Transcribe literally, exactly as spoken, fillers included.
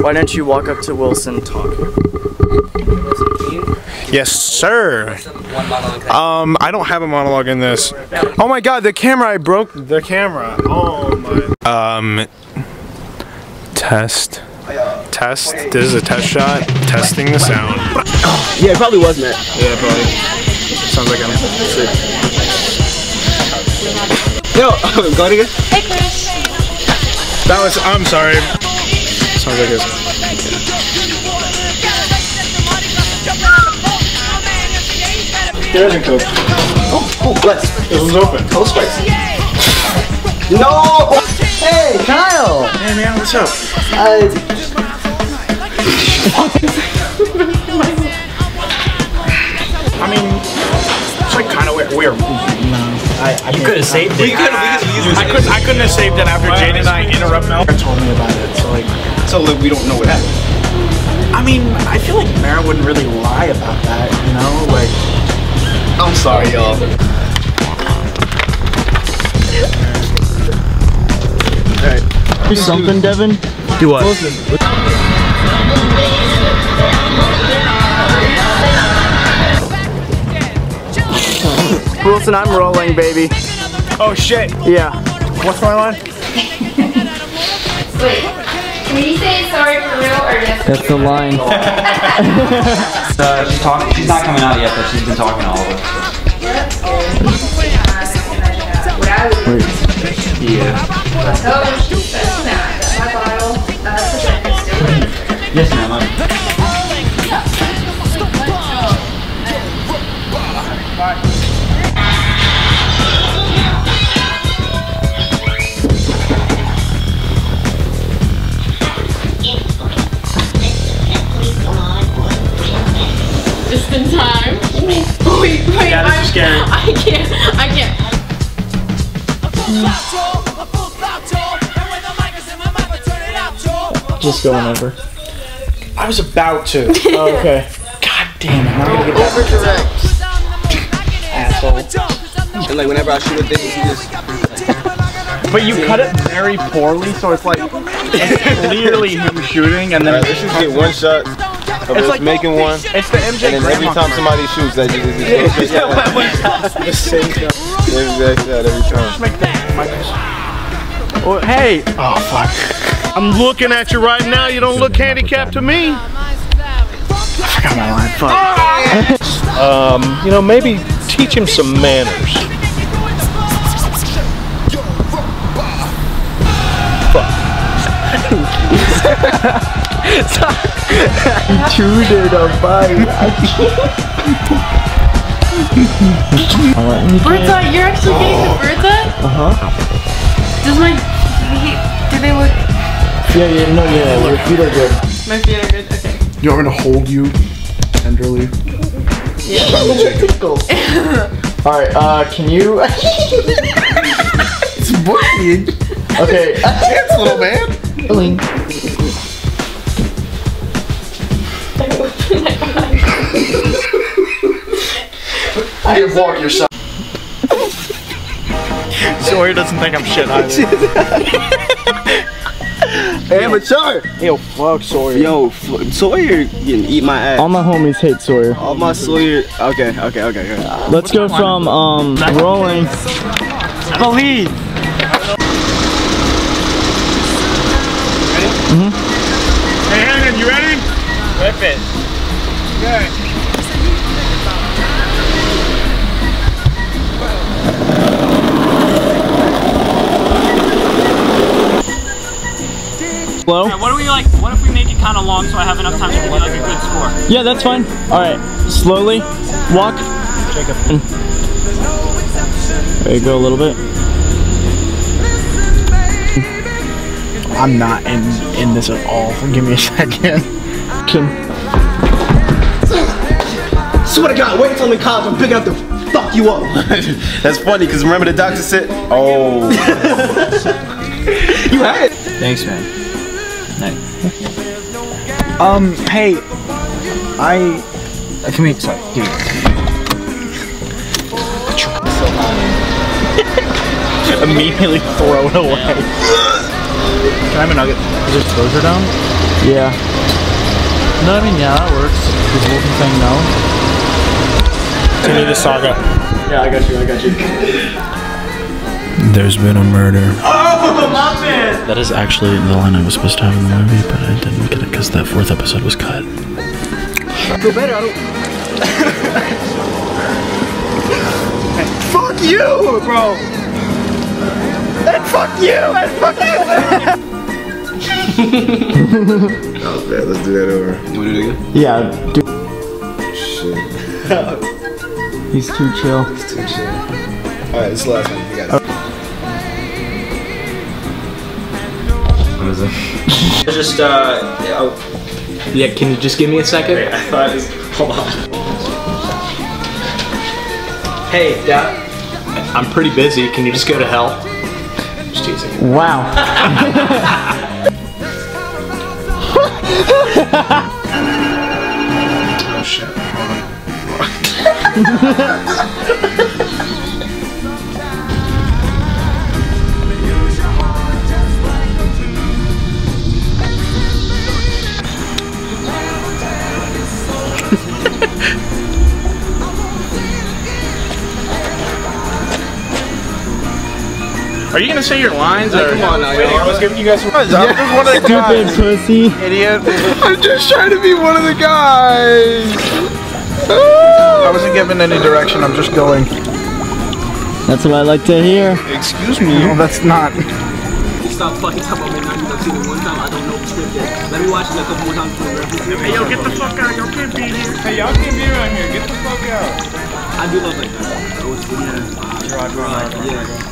Why don't you walk up to Wilson and talk? Yes, sir. Um, I don't have a monologue in this. Oh my god, the camera, I broke the camera. Oh my. Um, test. Test. This is a test shot. Testing the sound. Yeah, it probably was, Matt. Yeah, probably. Sounds like I'm sick. Yo, go again. Hey, Chris. That was, I'm sorry. Sounds like it's. There isn't Coke. Oh, oh, bless. This one's open. Oh, spicy. No! Hey, Kyle! Hey man, what's up? Uh, I mean, it's like kind of weird. weird. I, I You could have saved it. We could have used I couldn't. I couldn't have saved it after Jade and I interrupt Mel. told me about it, so like, so like, we don't know what happened. I mean, I feel like Mara wouldn't really lie about that, you know? Like, I'm sorry, y'all. Alright. do something, Devin. Do what? Wilson, I'm rolling, baby. Oh shit. Yeah. What's my line? Wait, can you say sorry for real or just? That's the line. Uh, she's talking. She's not coming out yet, but she's been talking to all of us. That's good. What I would do. Yeah. Let's go and shoot that. That's my bottle. Uh, put that next to it. Yes, ma'am. I'm- Just in time. Wait, wait, Yeah, this is scary. I can't, I can't. Just going over. I was about to. Oh, okay. God damn it. I'm gonna get that. Asshole. And like, whenever I shoot a thing, you just. But you cut it very poorly, so it's like, it's clearly him shooting, and then Alright, let's just get one shot of us like- making one, it's the M J and then every grandma. time somebody shoots, that just is The same shot. the exact shot every time. Make that mic. Well, hey, Oh, fuck. I'm looking at you right now. You don't look handicapped to me. I forgot my line. Fuck. Um, you know, maybe teach him some manners. Intruded on my. Bird's eye, you're actually getting the bird's eye? Uh huh. Does my, do they look, Yeah, yeah, no, yeah. Your feet are good. my feet are good, okay. You want me to hold you tenderly? Alright, uh, can you. It's bullying. Okay. Dance, little man. Bullying. You walk yourself. Sawyer doesn't think I'm shit either. Amateur! Yo, fuck Sawyer. Yo, f- Sawyer, you can eat my ass. All my homies hate Sawyer. All my Sawyer. Okay, okay, okay, okay. Let's go from, um, rolling. believe. Hey, Hannon, you ready? Rip it. Okay. Slow? Yeah, what do we like? What if we make it kind of long so I have enough time to give you like a good score? Yeah, that's fine. Alright, slowly. Walk. Jacob. There you go, a little bit. I'm not in in this at all. Give me a second. Can Swear to God, wait until I'm in college, I'm big enough to fuck you up. That's funny, because remember the doctor said, oh. You had it. Thanks, man. Nice. Um, hey, I. Uh, come here, sorry, dude. Immediately throw it away. Can I have a nugget? Is your exposure down? Yeah. No, I mean, yeah, that works. Is Wolfenstein no? Continue the saga. Yeah, I got you, I got you. There's been a murder. That is actually the line I was supposed to have in the movie, but I didn't get it because that fourth episode was cut. Feel better. I don't. Fuck you, bro. And fuck you. And fuck you. That was bad. Let's do that over. You wanna do it again? Yeah, dude. Shit. He's too chill. It's too chill. Alright, this is the last one. You got it. What is it? Just uh. Yeah, oh. Yeah. Can you just give me a second? I thought it was. Hold on. Hey, Dad. I'm pretty busy. Can you just go to hell? Just teasing. Wow. Oh shit. Are you gonna say your lines or? Come on now, Wait, I was giving you guys some. I'm just one of the Stupid guys. pussy. Idiot. I'm just trying to be one of the guys. I wasn't given any direction. I'm just going. That's what I like to hear. Excuse me. No, that's not. Stop fucking talking about Midnight. I've seen it one time. I don't know the script yet. Let me watch it a couple more times for reference. Hey, yo, get the fuck out. Y'all can't be here. Hey, y'all can't be around here. Get the fuck out. I do love like that. That was yeah. Rock, rock, rock, rock, Yeah.